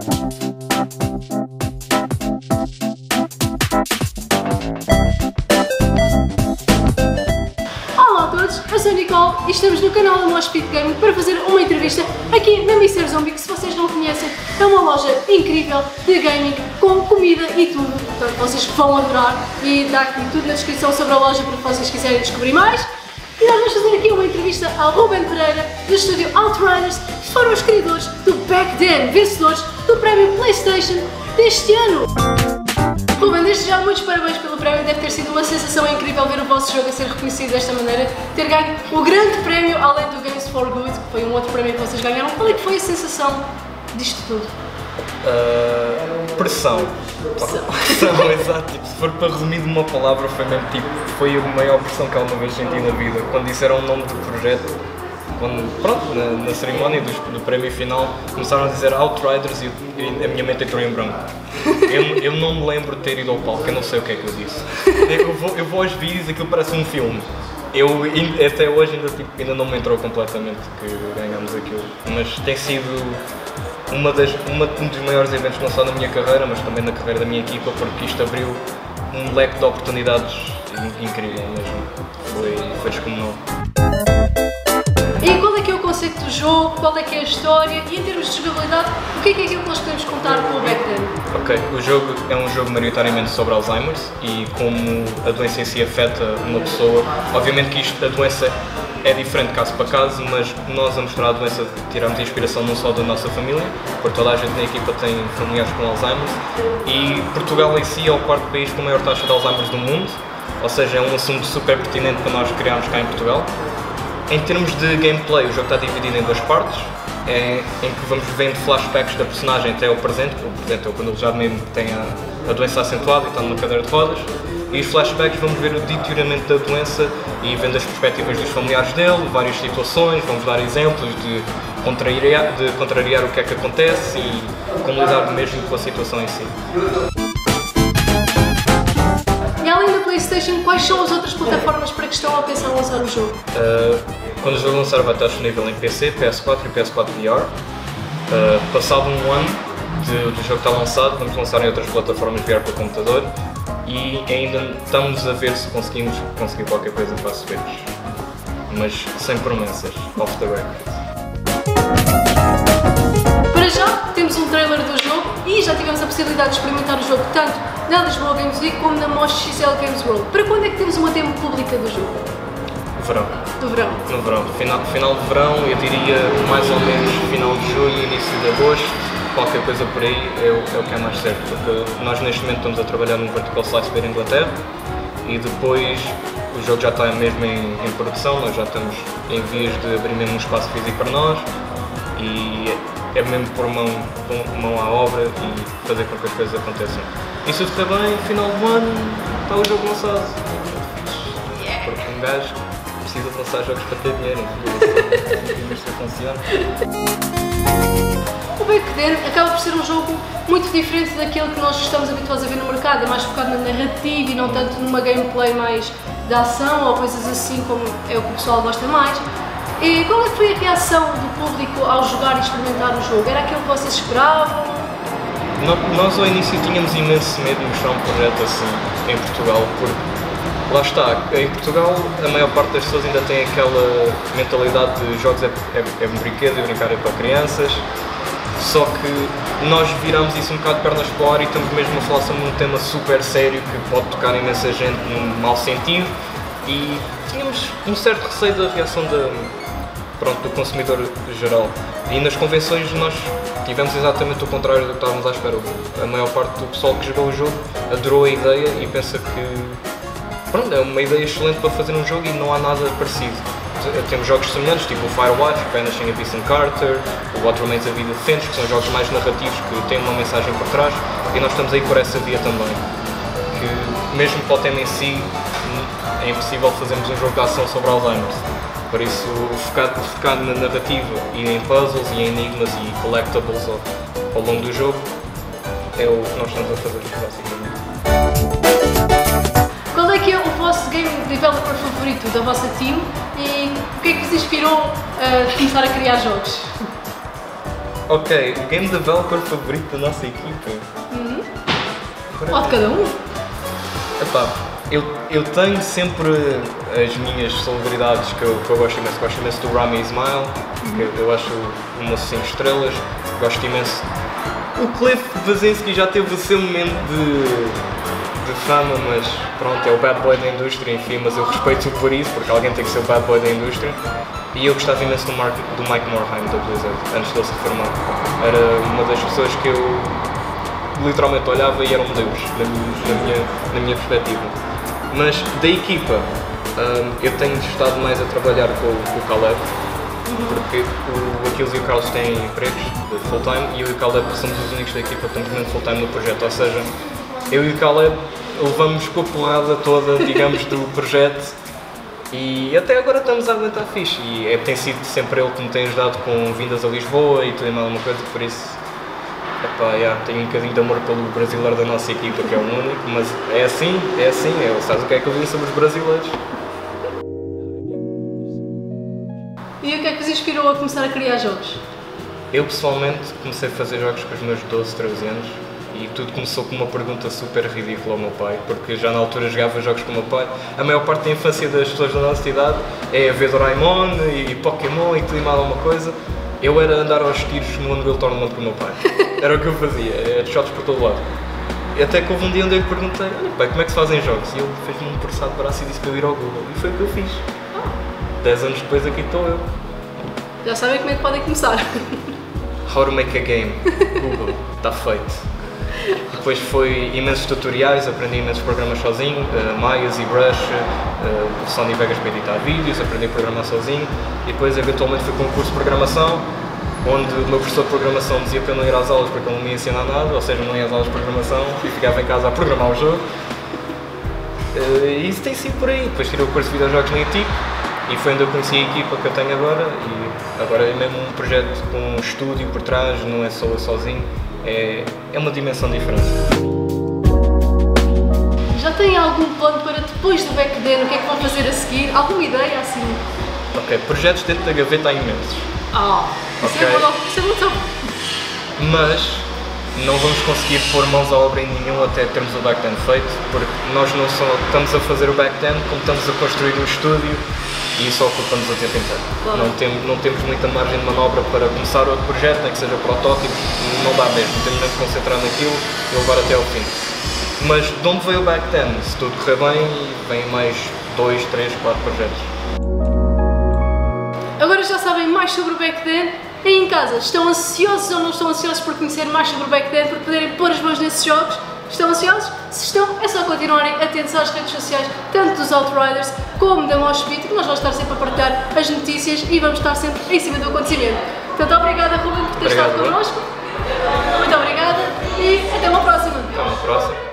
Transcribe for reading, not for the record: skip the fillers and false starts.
Olá a todos, eu sou a Nicole e estamos no canal da Moshpit Gaming para fazer uma entrevista aqui na Mr. Zombie, que se vocês não conhecem é uma loja incrível de gaming com comida e tudo, portanto vocês vão adorar e dá aqui tudo na descrição sobre a loja para vocês quiserem descobrir mais. E nós vamos fazer aqui uma entrevista ao Ruben Pereira do estúdio Outriders, que foram os criadores do Back Then, vencedores do prémio PlayStation deste ano. Ruben, desde já muitos parabéns pelo prémio, deve ter sido uma sensação incrível ver o vosso jogo a ser reconhecido desta maneira, ter ganho o grande prémio além do Games for Good, que foi um outro prémio que vocês ganharam. Qual é que foi a sensação disto tudo? Pressão. Pressão, exato. Tipo, se for para resumir de uma palavra, foi mesmo tipo, foi a maior pressão que alguma vez senti na vida. Quando disseram o nome do projeto, quando, pronto, na cerimónia do prémio final, começaram a dizer Outriders e a minha mente entrou em branco. Eu não me lembro de ter ido ao palco, eu não sei o que é que eu disse. Eu vou aos vídeos, aquilo parece um filme. Até hoje ainda não me entrou completamente que ganhamos aquilo, mas tem sido um dos maiores eventos não só na minha carreira, mas também na carreira da minha equipa, porque isto abriu um leque de oportunidades incrível mesmo, foi descomunal. E qual é que é o conceito do jogo, qual é que é a história e em termos de jogabilidade, o que é aquilo que nós podemos contar com o Back Then? Ok, o jogo é um jogo maioritariamente sobre Alzheimer's e como a doença em si afeta uma pessoa. Obviamente que a doença é diferente caso para caso, mas nós a mostrar a doença tiramos inspiração não só da nossa família, porque toda a gente na equipa tem familiares com Alzheimer's, e Portugal em si é o quarto país com a maior taxa de Alzheimer's do mundo, ou seja, é um assunto super pertinente para nós criarmos cá em Portugal. Em termos de gameplay, o jogo está dividido em duas partes, em que vamos vendo flashbacks da personagem até ao presente. O presente é quando ele já mesmo tem a doença acentuada e está numa cadeira de rodas, e os flashbacks vamos ver o deterioramento da doença e vendo as perspectivas dos familiares dele, várias situações, vamos dar exemplos de contrariar o que é que acontece e como lidar mesmo com a situação em si. E além da PlayStation, quais são as outras plataformas para que estão a pensar em lançar o jogo? Quando o jogo lançar vai estar disponível em PC, PS4 e PS4 VR. Passado um ano do jogo estar lançado, vamos lançar em outras plataformas VR para o computador e ainda estamos a ver se conseguimos conseguir qualquer coisa para acessórios, mas sem promessas, off the record. Para já, temos um trailer do jogo e já tivemos a possibilidade de experimentar o jogo tanto na Lisboa Games Week como na Mosh XL Games World. Para quando é que temos uma demo pública do jogo? Verão. Do verão? No verão. Final de verão, eu diria mais ou menos final de julho, início de agosto, qualquer coisa por aí é o que é mais certo, porque nós neste momento estamos a trabalhar num Vertical Slice para a Inglaterra e depois o jogo já está mesmo em produção, nós já estamos em vias de abrir mesmo um espaço físico para nós e é mesmo pôr mão à obra e fazer com que as coisas aconteçam. E se tudo correr bem, final do ano está o jogo lançado. Porque um gajo precisa de lançar jogos para ter dinheiro, isto funciona. O Back Then acaba por ser um jogo muito diferente daquele que nós estamos habituados a ver no mercado, é mais focado na narrativa e não tanto numa gameplay mais de ação ou coisas assim como é o que o pessoal gosta mais. E qual é que foi a reação do público ao jogar e experimentar o jogo? Era aquilo que vocês esperavam? Nós ao início tínhamos imenso medo de mostrar um projeto assim em Portugal, porque lá está, em Portugal a maior parte das pessoas ainda tem aquela mentalidade de jogos é um brinquedo e brincar é para crianças, só que nós viramos isso um bocado de pernas para o ar e estamos mesmo a falar sobre um tema super sério que pode tocar imensa gente num mau sentido e tínhamos um certo receio da reação do consumidor geral. E nas convenções nós tivemos exatamente o contrário do que estávamos à espera. A maior parte do pessoal que jogou o jogo adorou a ideia e pensa que é uma ideia excelente para fazer um jogo e não há nada parecido. Temos jogos semelhantes, tipo o Firewatch, Vanishing of Ethan Carter, o What Remains of Edith Finch, que são jogos mais narrativos que têm uma mensagem por trás e nós estamos aí por essa via também. Que mesmo para o tema em si é impossível fazermos um jogo de ação sobre Alzheimer's. Por isso, focar na narrativa e em puzzles e em enigmas e collectibles ao longo do jogo é o que nós estamos a fazer, basicamente. Qual é que é o vosso game developer favorito da vossa team e o que é que vos inspirou a começar a criar jogos? Ok, o game developer favorito da nossa equipa? Ou de cada um? Epá, eu tenho sempre as minhas celebridades que eu gosto imenso. Gosto imenso do Rami Ismail, que eu acho uma 5 estrelas. Gosto imenso. O Cliff Bleszinski já teve o seu momento de fama, mas pronto, é o bad boy da indústria, enfim, mas eu respeito-o por isso, porque alguém tem que ser o bad boy da indústria. E eu gostava imenso do Mike Morhaime da Blizzard, antes de ele se reformar. Era uma das pessoas que eu literalmente olhava e era um deus, na minha perspectiva. Mas da equipa, eu tenho estado mais a trabalhar com o Caleb, porque o Aquiles e o Carlos têm empregos de full-time e eu e o Caleb somos os únicos da equipa que estamos mesmo full-time no projeto, ou seja, eu e o Caleb levamos com a porrada toda, digamos, do projeto e até agora estamos a aguentar fixe e tem sido sempre ele que me tem ajudado com vindas a Lisboa e tudo e mais alguma coisa, por isso tenho um bocadinho de amor pelo brasileiro da nossa equipa, que é o único, mas é assim, sabes o que é que eu vi sobre os brasileiros? E o que é que vos inspirou a começar a criar jogos? Eu pessoalmente comecei a fazer jogos com os meus 12, 13 anos e tudo começou com uma pergunta super ridícula ao meu pai, porque já na altura jogava jogos com o meu pai. A maior parte da infância das pessoas da nossa idade é ver Doraemon e Pokémon e tudo e mais alguma coisa. Eu era andar aos tiros no Unreal Tournament com o meu pai. Era o que eu fazia, headshots por todo lado. E até que houve um dia onde eu lhe perguntei, olha pai, como é que se fazem jogos? E ele fez-me um processado de braço e disse para eu ir ao Google. E foi o que eu fiz. 10 anos depois aqui estou eu. Já sabem como é que podem começar. How to make a game. Google. Está feito. Depois foi imensos tutoriais, aprendi imensos programas sozinho, Maya, ZBrush, Sony Vegas para editar vídeos, aprendi a programar sozinho e depois eventualmente fui com um curso de programação onde o meu professor de programação dizia para eu não ir às aulas porque ele não me ia ensinar nada, ou seja, não ia às aulas de programação e ficava em casa a programar o jogo. E isso tem sido por aí. Depois tirei o curso de videojogos na ETIC e foi onde eu conheci a equipa que eu tenho agora e agora é mesmo um projeto com um estúdio por trás, não é só eu sozinho. É uma dimensão diferente. Já têm algum plano para depois do backend? O que é que vão fazer a seguir? Alguma ideia assim? Ok, projetos dentro da gaveta há imensos. Isso é muito bom. Mas não vamos conseguir pôr mãos à obra em nenhum até termos o backend feito, porque nós não só estamos a fazer o backend, como estamos a construir um estúdio e isso ocupa-nos o tempo inteiro. Claro. Não temos muita margem de manobra para começar outro projeto, nem que seja protótipos, não dá mesmo. Temos mesmo que concentrar naquilo e levar até ao fim. Mas de onde veio o backend? Se tudo correr bem, vem mais 2, 3, 4 projetos. Agora já sabem mais sobre o backend. Aí em casa, estão ansiosos ou não estão ansiosos por conhecer mais sobre o backend, por poderem pôr as mãos nesses jogos? Estão ansiosos? Se estão, é só continuarem atentos às redes sociais, tanto dos Outriders como da Moshpit, que nós vamos estar sempre a partilhar as notícias e vamos estar sempre em cima do acontecimento. Portanto, obrigada Ruben por ter estado connosco. Muito obrigada e até uma próxima. Até uma próxima.